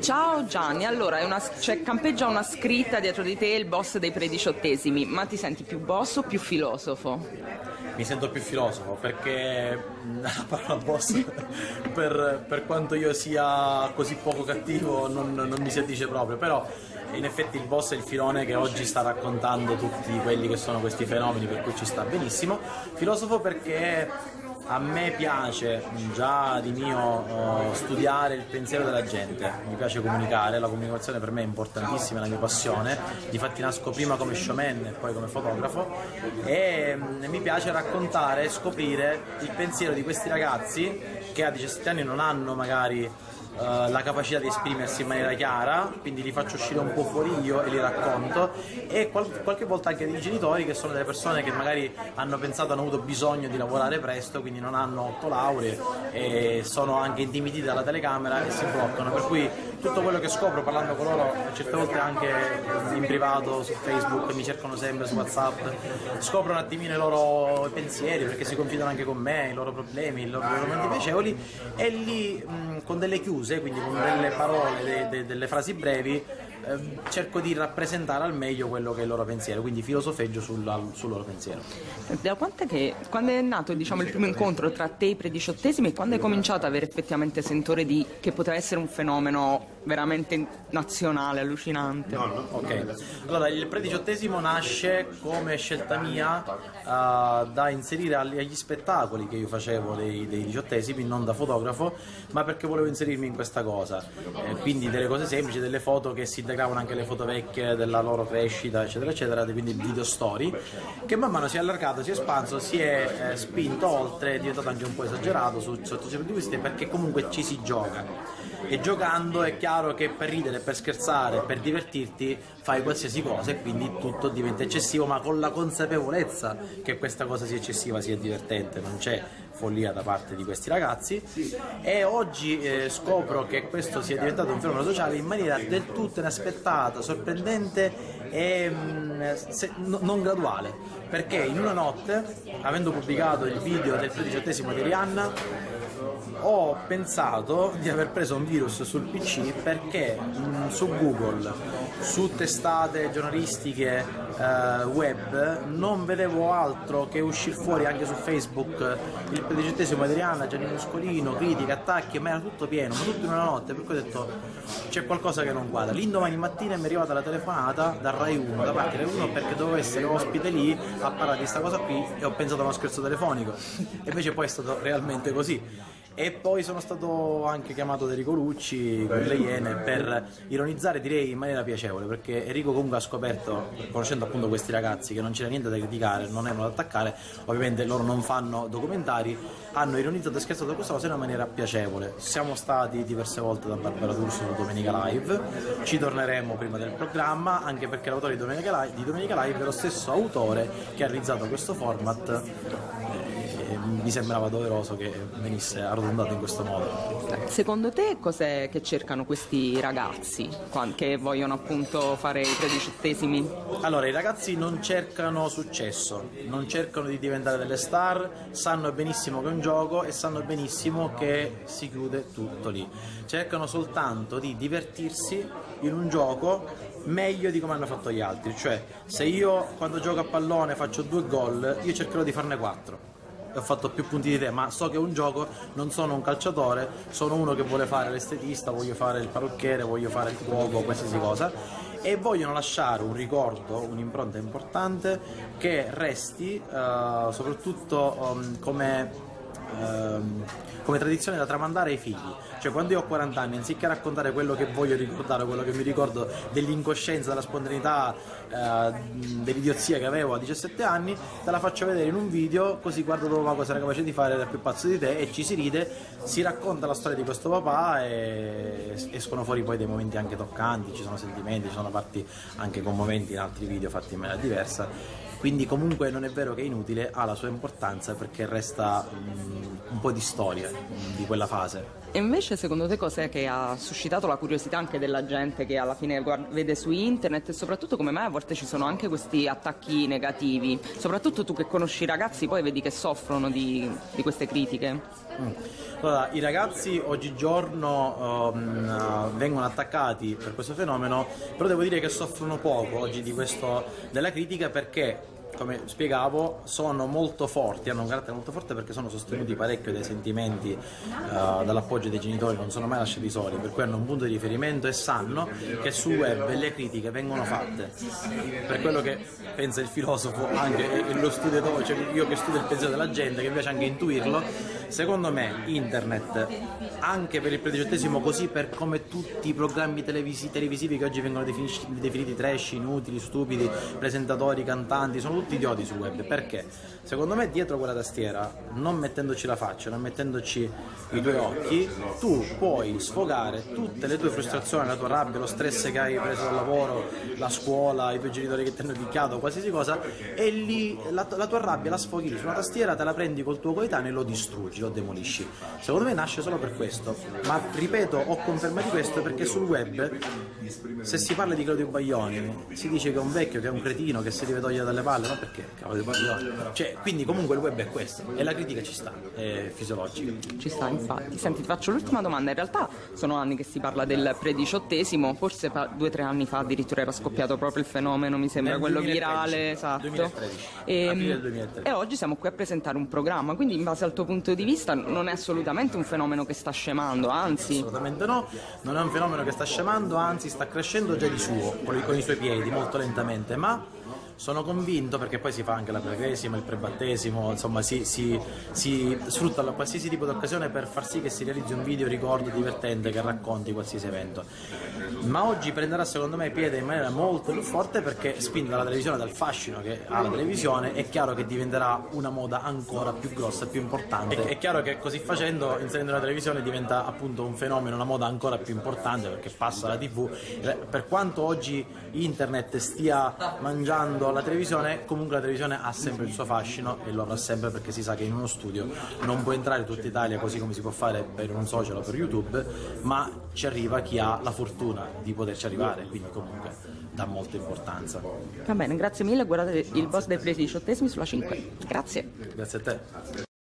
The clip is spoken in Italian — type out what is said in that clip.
Ciao Gianni, allora campeggia una scritta dietro di te, il boss dei prediciottesimi, ma ti senti più boss o più filosofo? Mi sento più filosofo perché la parola boss per quanto io sia così poco cattivo non mi si addice proprio, però in effetti il boss è il filone che oggi sta raccontando tutti quelli che sono questi fenomeni, per cui ci sta benissimo. Filosofo perché a me piace già di mio studiare il pensiero della gente, mi piace comunicare, la comunicazione per me è importantissima, è la mia passione, difatti nasco prima come showman e poi come fotografo e mi piace raccontare e scoprire il pensiero di questi ragazzi che a 17 anni non hanno magari la capacità di esprimersi in maniera chiara, quindi li faccio uscire un po' fuori io e li racconto, e qualche volta anche dei genitori che sono delle persone che magari hanno pensato, hanno avuto bisogno di lavorare presto, quindi non hanno 8 lauree e sono anche intimiditi dalla telecamera e si bloccano, per cui tutto quello che scopro parlando con loro, certe volte anche in privato su Facebook, mi cercano sempre su WhatsApp, scopro un attimino i loro pensieri perché si confidano anche con me, i loro problemi, i loro momenti piacevoli, e lì con delle chiuse, quindi con delle parole, delle frasi brevi, cerco di rappresentare al meglio quello che è il loro pensiero, quindi filosofeggio sul loro pensiero. Da quando è nato, diciamo, il primo incontro tra te e i prediciottesimi, e quando hai cominciato ad avere effettivamente sentore di che poteva essere un fenomeno veramente nazionale, allucinante? Ok, allora il prediciottesimo nasce come scelta mia da inserire agli spettacoli che io facevo dei diciottesimi, non da fotografo, ma perché volevo inserirmi in questa cosa, quindi delle cose semplici, delle foto che si integravano anche le foto vecchie della loro crescita eccetera eccetera, quindi video story, che man mano si è allargato, si è espanso, si è spinto oltre, è diventato anche un po' esagerato sotto certi punti di vista, perché comunque ci si gioca. E giocando è chiaro che per ridere, per scherzare, per divertirti fai qualsiasi cosa e quindi tutto diventa eccessivo, ma con la consapevolezza che questa cosa sia eccessiva, sia divertente, non c'è follia da parte di questi ragazzi. E oggi scopro che questo sia diventato un fenomeno sociale in maniera del tutto inaspettata, sorprendente e non graduale, perché in una notte, avendo pubblicato il video del 13° di Rihanna, ho pensato di aver preso un virus sul PC, perché su Google, su testate giornalistiche web, non vedevo altro che uscire fuori, anche su Facebook, il 13° di Rihanna, Gianni Muscolino, critiche, attacchi, ma era tutto pieno, ma tutto in una notte, per cui ho detto c'è qualcosa che non quadra. L'indomani mattina mi è arrivata la telefonata da Rai 1, da parte Rai 1, perché dovevo essere ospite lì a parlare di sta cosa qui, e ho pensato a uno scherzo telefonico, e invece poi è stato realmente così. E poi sono stato anche chiamato da Enrico Lucci con le Iene per ironizzare, direi in maniera piacevole, perché Enrico comunque ha scoperto, conoscendo appunto questi ragazzi, che non c'era niente da criticare, non erano da attaccare, ovviamente loro non fanno documentari, hanno ironizzato e scherzato questa cosa in una maniera piacevole. Siamo stati diverse volte da Barbara D'Urso su Domenica Live, ci torneremo prima del programma, anche perché l'autore di Domenica Live è lo stesso autore che ha realizzato questo format. Mi sembrava doveroso che venisse arrotondato in questo modo. Secondo te cos'è che cercano questi ragazzi che vogliono appunto fare i 13°? Allora, i ragazzi non cercano successo, non cercano di diventare delle star, sanno benissimo che è un gioco e sanno benissimo che si chiude tutto lì. Cercano soltanto di divertirsi in un gioco meglio di come hanno fatto gli altri, cioè se io quando gioco a pallone faccio 2 gol, io cercherò di farne 4. Ho fatto più punti di te, ma so che è un gioco, non sono un calciatore, sono uno che vuole fare l'estetista, voglio fare il parrucchiere, voglio fare il cuoco, qualsiasi cosa, e vogliono lasciare un ricordo, un'impronta importante che resti soprattutto come tradizione da tramandare ai figli. Cioè, quando io ho 40 anni, anziché raccontare quello che voglio ricordare, quello che mi ricordo dell'incoscienza, della spontaneità, dell'idiozia che avevo a 17 anni, te la faccio vedere in un video, così guarda tuo papà cosa era capace di fare, era più pazzo di te, e ci si ride, si racconta la storia di questo papà e escono fuori poi dei momenti anche toccanti, ci sono sentimenti, ci sono parti anche commoventi in altri video fatti in maniera diversa. quindi comunque non è vero che è inutile, ha la sua importanza perché resta un po' di storia di quella fase. E invece secondo te cos'è che ha suscitato la curiosità anche della gente che alla fine vede su internet, e soprattutto come mai a volte ci sono anche questi attacchi negativi, soprattutto tu che conosci i ragazzi poi vedi che soffrono di queste critiche? Allora, i ragazzi oggigiorno vengono attaccati per questo fenomeno, però devo dire che soffrono poco oggi della critica, perché come spiegavo sono molto forti, hanno un carattere molto forte perché sono sostenuti parecchio dai sentimenti, dall'appoggio dei genitori, non sono mai lasciati soli, per cui hanno un punto di riferimento e sanno che sul web le critiche vengono fatte per quello che pensa il filosofo, anche lo studiatore, cioè io che studio il pensiero della gente, che mi piace anche intuirlo. Secondo me internet, anche per il prediciottesimo, così per come tutti i programmi televisivi che oggi vengono definiti trash, inutili, stupidi, presentatori, cantanti, sono tutti idioti sul web. Perché? Secondo me dietro quella tastiera, non mettendoci la faccia, non mettendoci i tuoi occhi, tu puoi sfogare tutte le tue frustrazioni, la tua rabbia, lo stress che hai preso dal lavoro, la scuola, i tuoi genitori che ti hanno picchiato, qualsiasi cosa, e lì la tua rabbia la sfoghi lì su una tastiera, te la prendi col tuo coetaneo e lo distruggi, lo demolisci. Secondo me nasce solo per questo, ma ripeto, ho conferma di questo perché sul web, se si parla di Claudio Baglioni, si dice che è un vecchio, che è un cretino, che si deve togliere dalle palle, ma perché Claudio Baglioni? Cioè, quindi comunque il web è questo, e la critica ci sta, è fisiologica. Ci sta, infatti. Senti, ti faccio l'ultima domanda. In realtà sono anni che si parla del prediciottesimo, forse 2 o 3 anni fa addirittura era scoppiato proprio il fenomeno, mi sembra, quello 2013, virale, esatto. 2013, aprile 2013. E oggi siamo qui a presentare un programma, quindi in base al tuo punto di vista non è assolutamente un fenomeno che sta scemando, anzi. Assolutamente no, non è un fenomeno che sta scemando, anzi sta crescendo già di suo, con i suoi piedi, molto lentamente, ma sono convinto, perché poi si fa anche la precresima, il prebattesimo, insomma si sfrutta qualsiasi tipo di occasione per far sì che si realizzi un video ricordo divertente che racconti qualsiasi evento. Ma oggi prenderà secondo me piede in maniera molto più forte perché, spinta dalla televisione, dal fascino che ha la televisione, è chiaro che diventerà una moda ancora più grossa e più importante. È chiaro che così facendo, inserendo la televisione, diventa appunto un fenomeno, una moda ancora più importante perché passa la TV. Per quanto oggi internet stia mangiando la televisione, comunque la televisione ha sempre il suo fascino e lo avrà sempre, perché si sa che in uno studio non può entrare tutta Italia così come si può fare per un social o per YouTube, ma ci arriva chi ha la fortuna di poterci arrivare, quindi comunque dà molta importanza. Va bene, grazie mille, guardate il boss dei prediciottesimi sulla 5. Grazie. Grazie a te.